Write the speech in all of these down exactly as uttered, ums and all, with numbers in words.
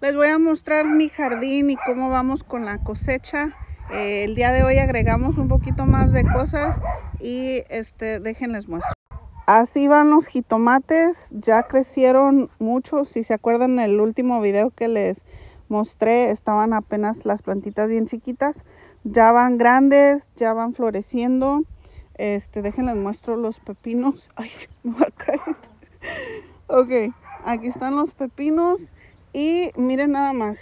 Les voy a mostrar mi jardín y cómo vamos con la cosecha. Eh, el día de hoy agregamos un poquito más de cosas y este, déjenles muestro. Así van los jitomates, ya crecieron mucho. Si se acuerdan, el último video que les mostré estaban apenas las plantitas bien chiquitas. Ya van grandes, ya van floreciendo. Este, déjenles muestro los pepinos. Ay, me va a caer. Ok, aquí están los pepinos y miren nada más.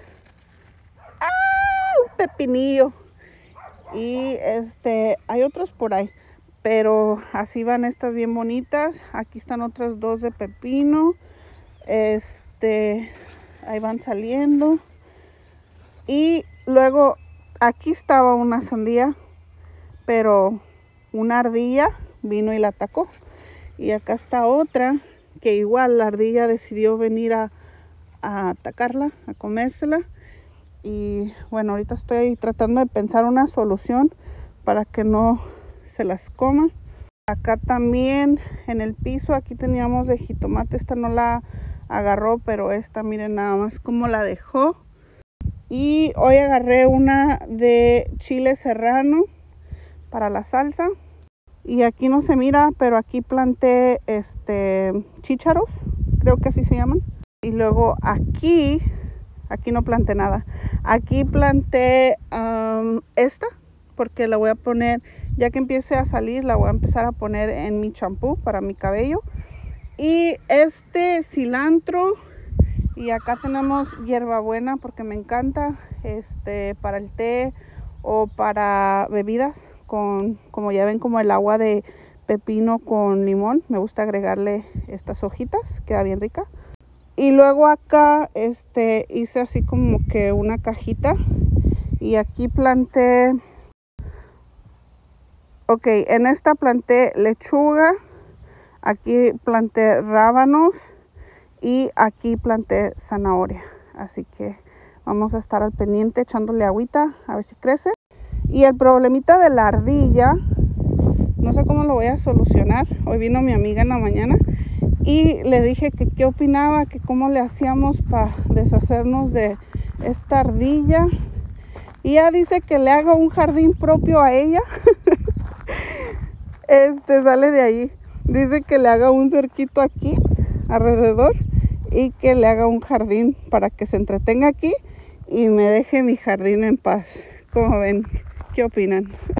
¡Ah! Un pepinillo. Y este, hay otros por ahí, pero así van estas bien bonitas. Aquí están otras dos de pepino. Este, ahí van saliendo. Y luego aquí estaba una sandía, pero una ardilla vino y la atacó. Y acá está otra que igual la ardilla decidió venir a, a atacarla, a comérsela. Y bueno, ahorita estoy tratando de pensar una solución para que no se las coma. Acá también en el piso, aquí teníamos de jitomate. Esta no la agarró, pero esta miren nada más cómo la dejó. Y hoy agarré una de chile serrano para la salsa. Y aquí no se mira, pero aquí planté este chícharos, creo que así se llaman. Y luego aquí, aquí no planté nada. Aquí planté um, esta, porque la voy a poner, ya que empiece a salir, la voy a empezar a poner en mi champú para mi cabello. Y este cilantro, y acá tenemos hierbabuena, porque me encanta este para el té o para bebidas. Con, como ya ven, como el agua de pepino con limón, me gusta agregarle estas hojitas, queda bien rica. Y luego acá este hice así como que una cajita y aquí planté, ok, en esta planté lechuga, aquí planté rábanos y aquí planté zanahoria, así que vamos a estar al pendiente echándole agüita a ver si crece. Y el problemita de la ardilla, no sé cómo lo voy a solucionar. Hoy vino mi amiga en la mañana y le dije que qué opinaba, que cómo le hacíamos para deshacernos de esta ardilla. Y ella dice que le haga un jardín propio a ella. Este sale de ahí. Dice que le haga un cerquito aquí alrededor y que le haga un jardín para que se entretenga aquí y me deje mi jardín en paz. ¿Cómo ven? ¿Qué opinan?